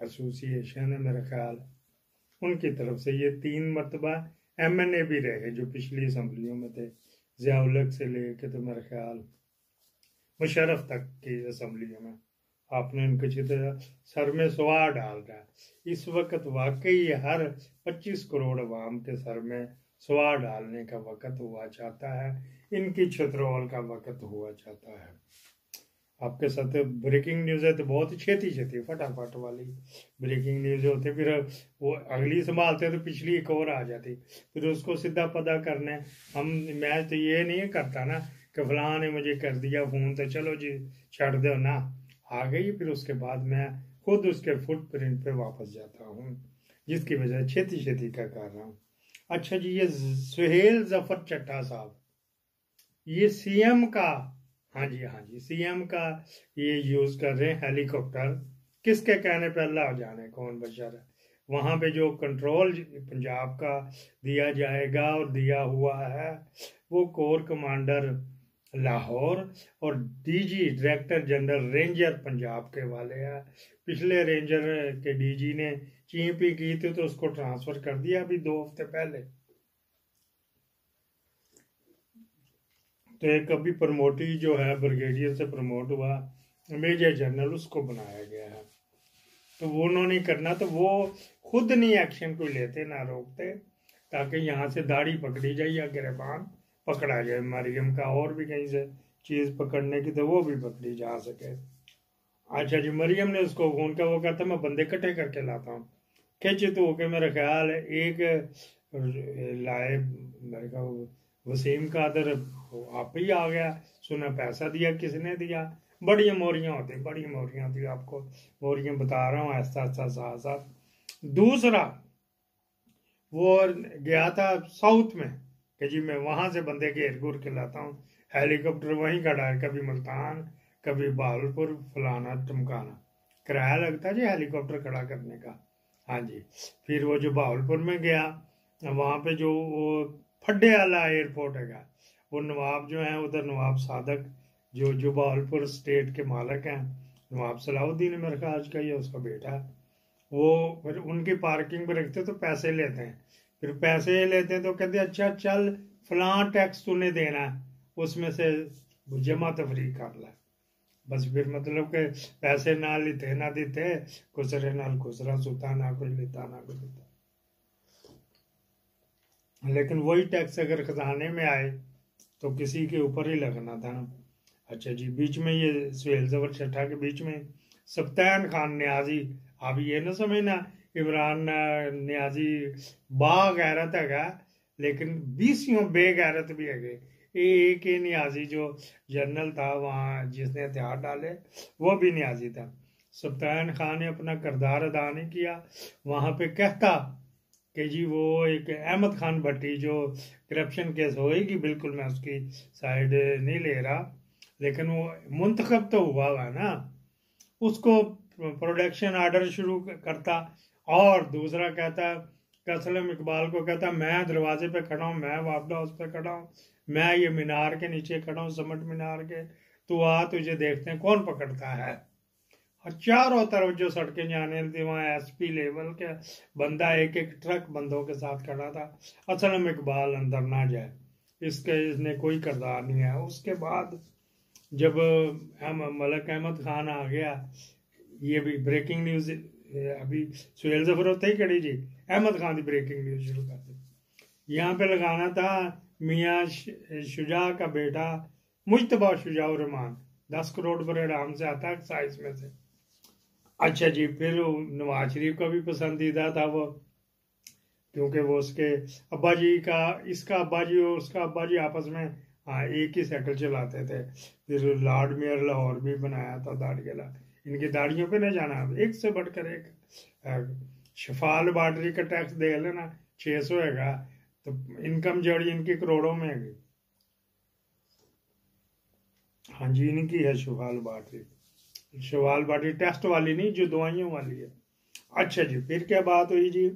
Association है मेरा ख्याल, उनकी तरफ से ये 3 मरतबा MNA भी रहे जो पिछली असम्बलियों में थे, ज़िया-उल-हक से लेके तो मेरा ख्याल मुशर्रफ तक की असम्बलियों में। आपने उनके चित्र सर में सवार डाल रहा है। इस वक्त वाकई हर 25 करोड़ अवाम के सर में सवार डालने का वक्त हुआ चाहता है, इनकी छतरोल का वक्त हुआ चाहता है। आपके साथ ब्रेकिंग न्यूज़ है तो बहुत छेती छेती फटाफट वाली ब्रेकिंग न्यूज़ होती, फिर वो अगली संभालते तो पिछली एक और आ जाती, फिर उसको सीधा पता करने मैं तो ये नहीं करता ना कि फलां ने मुझे कर दिया फ़ोन तो चलो जी छड़ दो ना, आ गई फिर उसके बाद मैं खुद उसके फुटप्रिंट पे वापस जाता हूँ, जिसकी वजह छेती छेती का कर रहा हूँ। अच्छा जी, ये सुहेल जफर चट्टा साहब, ये CM का, हाँ जी CM का ये यूज कर रहे हैं हेलीकॉप्टर, किसके कहने पे अल्लाह जाने कौन बशर है। वहां पे जो कंट्रोल पंजाब का दिया जाएगा और दिया हुआ है वो कोर कमांडर लाहौर और DG director general ranger Punjab के वाले हैं। पिछले रेंजर के DG ने चीपी की थी तो उसको ट्रांसफर कर दिया अभी 2 हफ्ते पहले। तो एक अभी प्रमोटी जो है ब्रिगेडियर से प्रमोट हुआ मेजर जनरल, उसको बनाया गया है। तो वो उन्होंने करना, तो वो खुद नहीं एक्शन कोई लेते ना रोकते, ताकि यहाँ से दाढ़ी पकड़ी जाए या गिरबान पकड़ा जाए मरियम का, और भी कहीं से चीज़ पकड़ने की तो वो भी पकड़ी जा सके। अच्छा जी, मरियम ने उसको फोन किया, वो कहता मैं बंदे इकट्ठे करके लाता हूँ। खिंच तो होके मेरा ख्याल है एक लाए, मेरे का वसीम का अदर आप ही आ गया, सुना पैसा दिया, किसने दिया, बड़ी मोरियां होती, बड़ी मोरियां होती, आपको मोरियां बता रहा हूँ ऐसा ऐसा साथ साथ। दूसरा वो गया था साउथ में कि जी मैं वहां से बंदे घेर घूर के लाता हूँ, हेलीकॉप्टर वहीं खड़ा है, कभी मुल्तान कभी बहावलपुर, फलाना टमकाना, किराया लगता जी हेलीकॉप्टर खड़ा करने का। हाँ जी, फिर वो जो बहावलपुर में गया, वहाँ पे जो वो फड्डे वाला एयरपोर्ट है, वो नवाब जो है उधर, नवाब सादक जो बहावलपुर स्टेट के मालिक हैं, नवाब सलाउद्दीन मेरे ख्याल का ये उसका बेटा है, वो फिर उनकी पार्किंग में रखते तो पैसे लेते हैं, फिर पैसे लेते हैं तो कहते हैं अच्छा चल फलां टैक्स तूने देना है, उसमें से जमा तफरीक कर ला, बस फिर मतलब के पैसे ना लेते ना देते, खुसरे नाल खुसरा सुता, ना कुछ लेता ना कुछ देता। लेकिन वही टैक्स अगर खजाने में आए तो किसी के ऊपर ही लगना था ना। अच्छा जी, बीच में ये सुहेल जफर चट्टा के बीच में सफ्तान खान न्याजी, आप ये ना समझना इमरान न्याजी बागैरत है, लेकिन 20 बेगैरत भी है। एक ही न्याजी जो जनरल था वहाँ जिसने हथियार डाले वो भी न्याजी था। सफ्तान खान ने अपना किरदार अदा नहीं किया, वहाँ पे कहता कि जी वो एक अहमद खान भट्टी जो करप्शन केस होएगी, बिल्कुल मैं उसकी साइड नहीं ले रहा, लेकिन वो मुंतखब तो हुआ ना, उसको प्रोडक्शन आर्डर शुरू करता, और दूसरा कहता कसलम इकबाल को कहता मैं दरवाजे पे खड़ा हूँ, मैं वापडा हाउस पे खड़ा हूँ, मैं ये मीनार के नीचे खड़ा हूँ, समट मीनार के, तो आ तुझे देखते हैं कौन पकड़ता है। और चारों तरफ जो सड़कें जाने थी वहाँ SP लेवल के बंदा एक एक ट्रक बंदों के साथ खड़ा था, असलम इकबाल अंदर ना जाए, इसने कोई किरदार नहीं है। उसके बाद जब मलक अहमद खान आ गया, ये भी ब्रेकिंग न्यूज अभी सुहेल जफर होते ही खड़ी जी, अहमद खान की ब्रेकिंग न्यूज शुरू कर दी। यहाँ पे लगाना था मियाँ शुजा का बेटा मुजतबा शुजाउर रहमान, 10 करोड़ पर आराम से आता है एक्साइज में से। अच्छा जी, फिर नवाज शरीफ का भी पसंदीदा था वो, क्योंकि वो उसके अब्बा जी का, इसका अब्बा जी और उसका अब्बा जी आपस में हाँ एक ही साइकिल चलाते थे। फिर लॉर्ड मेयर लाहौर भी बनाया था दाढ़ियाला, इनकी दाढ़ियों पे न जाना, एक से बढ़कर एक। शफाल बाटरी का टैक्स दे लेना 600 है, तो इनकम जड़ी इनकी करोड़ों में है। हाँ जी, इनकी है शफाल बाटरी, शवाल बाटी टेस्ट वाली नहीं, जो दवाइयों वाली है। अच्छा जी, फिर क्या बात हुई जी,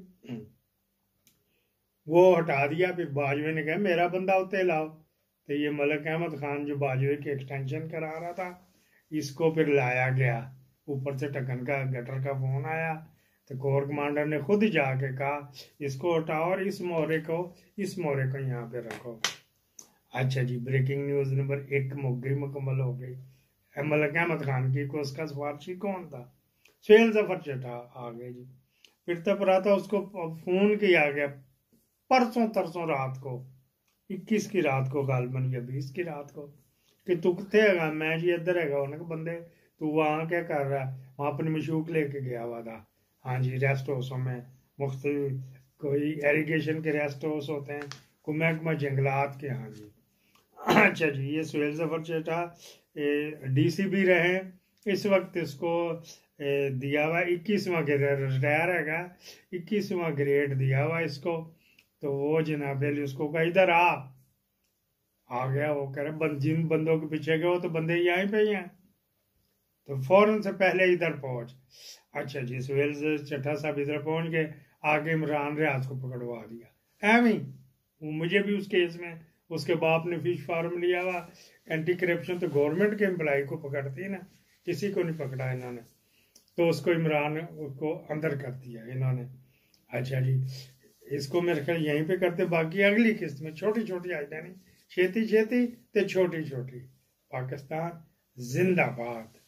वो हटा दिया, फिर बाजवे ने कहा मेरा बंदा उते लाओ, तो ये मलक अहमद खान जो बाजवे की एक्सटेंशन करा रहा था, इसको फिर लाया गया। ऊपर से ढक्कन का गटर का फोन आया, तो कोर कमांडर ने खुद जाके कहा इसको हटाओ और इस मोहरे को यहाँ पे रखो। अच्छा जी, ब्रेकिंग न्यूज नंबर 1 मुकम्मल हो गई। मलिक अहमद खान की को उसका सिफारशी कौन था? सुहेल जफर चड्ढा आ गए जी। फिर तब रहा था उसको फोन किया गया परसों तरसों रात को, 21 की रात को गालबन या 20 की रात को, कि तू कितने है? मैं जी इधर है। उन्होंने बंदे तू वहाँ क्या कर रहा है? वहाँ अपनी मशूक लेके गया हुआ था। हाँ जी, रेस्ट हाउसों में मुख्तलिफ कोई एरीगेशन के रेस्ट हाउस होते हैं, कोई महकमा जंगलात के। हाँ जी। अच्छा जी, ये सुहेल जफर चड्ढा DC भी रहे। इस वक्त इसको दिया हुआ 21वां ग्रेड, रिटायर हैगा, 21वां ग्रेड दिया हुआ इसको। तो वो जनाब उसको कहा इधर आ गया। वो कह रहे जिन बंदों के पीछे गए वो तो बंदे यहीं पे ही हैं, तो फौरन से पहले इधर पहुंच। अच्छा जी, सुहेल चड्ढा साहब इधर पहुंच गए, आगे इमरान रियाज को पकड़वा दिया। एवं मुझे भी उस केस में उसके बाप ने फिश फार्म लिया हुआ। एंटी करप्शन तो गवर्नमेंट के एम्प्लॉय को पकड़ती है ना, किसी को नहीं पकड़ा इन्होंने। तो उसको इमरान को अंदर कर दिया इन्होंने। अच्छा जी, इसको मेरे ख्याल यहीं पे करते, बाकी अगली किस्त में छोटी छोटी आइडिया नहीं, छेती छेती ते छोटी छोटी। पाकिस्तान जिंदाबाद।